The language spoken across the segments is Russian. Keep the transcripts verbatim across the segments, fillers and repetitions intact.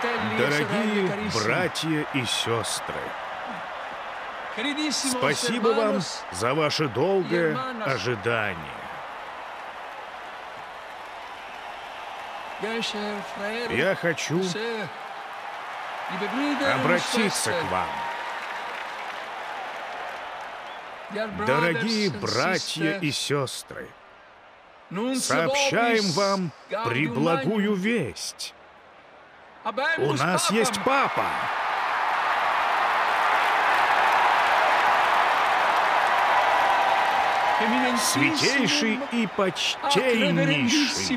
Дорогие братья и сестры, спасибо вам за ваше долгое ожидание. Я хочу обратиться к вам. Дорогие братья и сестры, сообщаем вам преблагую весть. У нас есть папа. Святейший и почтеннейший.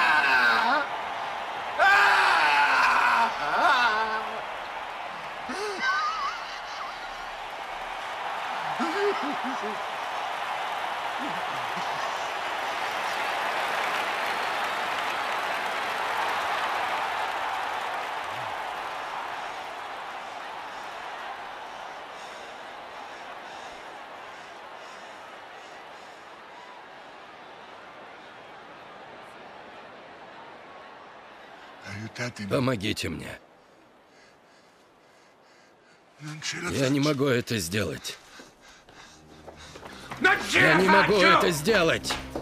Помогите мне. Я не могу это сделать. Я не могу это сделать.